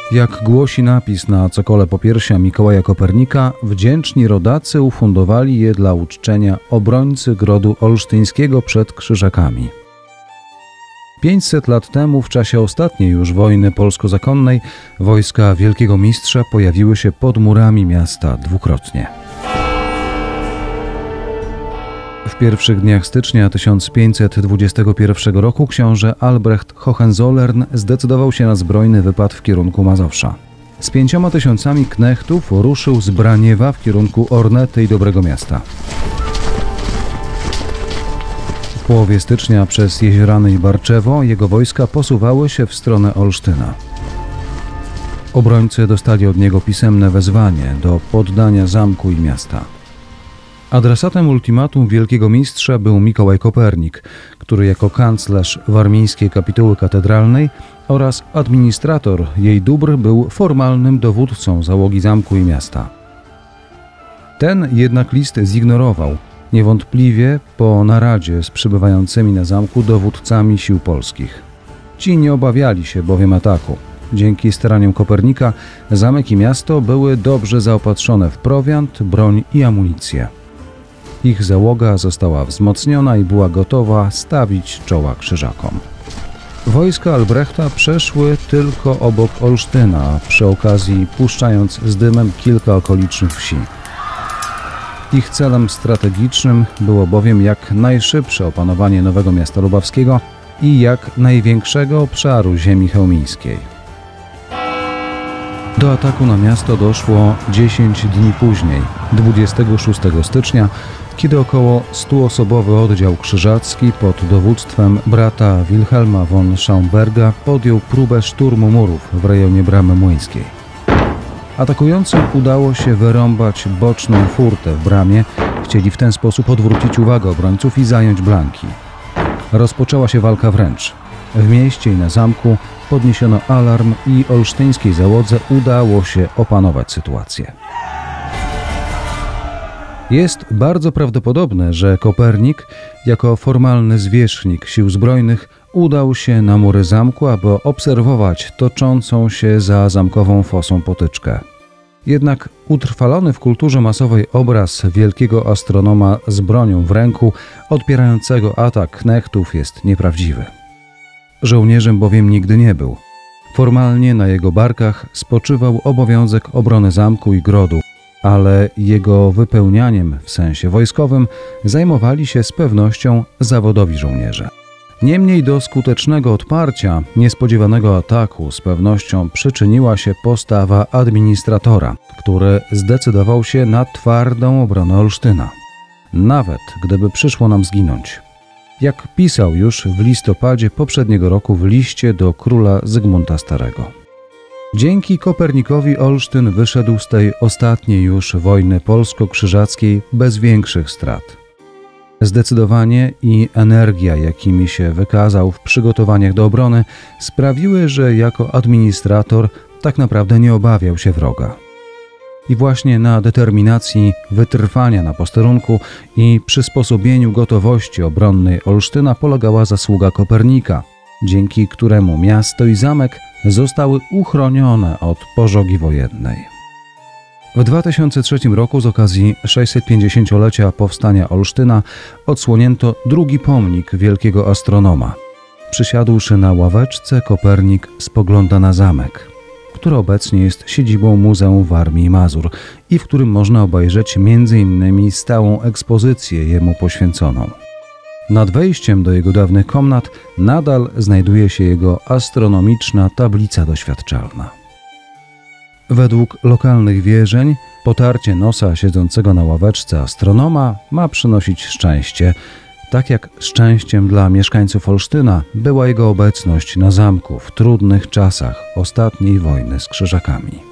Jak głosi napis na cokole popiersia Mikołaja Kopernika, wdzięczni rodacy ufundowali je dla uczczenia obrońcy grodu olsztyńskiego przed Krzyżakami. 500 lat temu, w czasie ostatniej już wojny polsko-zakonnej, wojska Wielkiego Mistrza pojawiły się pod murami miasta dwukrotnie. W pierwszych dniach stycznia 1521 roku książę Albrecht Hohenzollern zdecydował się na zbrojny wypad w kierunku Mazowsza. Z 5000 knechtów ruszył z Braniewa w kierunku Ornety i Dobrego Miasta. W połowie stycznia przez Jeziorany i Barczewo jego wojska posuwały się w stronę Olsztyna. Obrońcy dostali od niego pisemne wezwanie do poddania zamku i miasta. Adresatem ultimatum Wielkiego Mistrza był Mikołaj Kopernik, który jako kanclerz warmińskiej kapituły katedralnej oraz administrator jej dóbr był formalnym dowódcą załogi zamku i miasta. Ten jednak list zignorował, niewątpliwie po naradzie z przybywającymi na zamku dowódcami sił polskich. Ci nie obawiali się bowiem ataku. Dzięki staraniom Kopernika zamek i miasto były dobrze zaopatrzone w prowiant, broń i amunicję. Ich załoga została wzmocniona i była gotowa stawić czoła Krzyżakom. Wojska Albrechta przeszły tylko obok Olsztyna, przy okazji puszczając z dymem kilka okolicznych wsi. Ich celem strategicznym było bowiem jak najszybsze opanowanie Nowego Miasta Lubawskiego i jak największego obszaru ziemi chełmińskiej. Do ataku na miasto doszło 10 dni później, 26 stycznia, kiedy około 100-osobowy oddział krzyżacki pod dowództwem brata Wilhelma von Schaumberga podjął próbę szturmu murów w rejonie Bramy Młyńskiej. Atakującym udało się wyrąbać boczną furtę w bramie, chcieli w ten sposób odwrócić uwagę obrońców i zająć Blanki. Rozpoczęła się walka wręcz. W mieście i na zamku podniesiono alarm i olsztyńskiej załodze udało się opanować sytuację. Jest bardzo prawdopodobne, że Kopernik, jako formalny zwierzchnik sił zbrojnych, udał się na mury zamku, aby obserwować toczącą się za zamkową fosą potyczkę. Jednak utrwalony w kulturze masowej obraz wielkiego astronoma z bronią w ręku, odpierającego atak knechtów, jest nieprawdziwy. Żołnierzem bowiem nigdy nie był. Formalnie na jego barkach spoczywał obowiązek obrony zamku i grodu, ale jego wypełnianiem w sensie wojskowym zajmowali się z pewnością zawodowi żołnierze. Niemniej do skutecznego odparcia niespodziewanego ataku z pewnością przyczyniła się postawa administratora, który zdecydował się na twardą obronę Olsztyna, nawet gdyby przyszło nam zginąć. Jak pisał już w listopadzie poprzedniego roku w liście do króla Zygmunta Starego. Dzięki Kopernikowi Olsztyn wyszedł z tej ostatniej już wojny polsko-krzyżackiej bez większych strat. Zdecydowanie i energia, jakimi się wykazał w przygotowaniach do obrony, sprawiły, że jako administrator tak naprawdę nie obawiał się wroga. I właśnie na determinacji wytrwania na posterunku i przysposobieniu gotowości obronnej Olsztyna polegała zasługa Kopernika, dzięki któremu miasto i zamek zostały uchronione od pożogi wojennej. W 2003 roku z okazji 650-lecia powstania Olsztyna odsłonięto drugi pomnik wielkiego astronoma. Przysiadłszy na ławeczce, Kopernik spogląda na zamek, który obecnie jest siedzibą Muzeum Warmii i Mazur i w którym można obejrzeć m.in. stałą ekspozycję jemu poświęconą. Nad wejściem do jego dawnych komnat nadal znajduje się jego astronomiczna tablica doświadczalna. Według lokalnych wierzeń potarcie nosa siedzącego na ławeczce astronoma ma przynosić szczęście, tak jak szczęściem dla mieszkańców Olsztyna była jego obecność na zamku w trudnych czasach ostatniej wojny z Krzyżakami.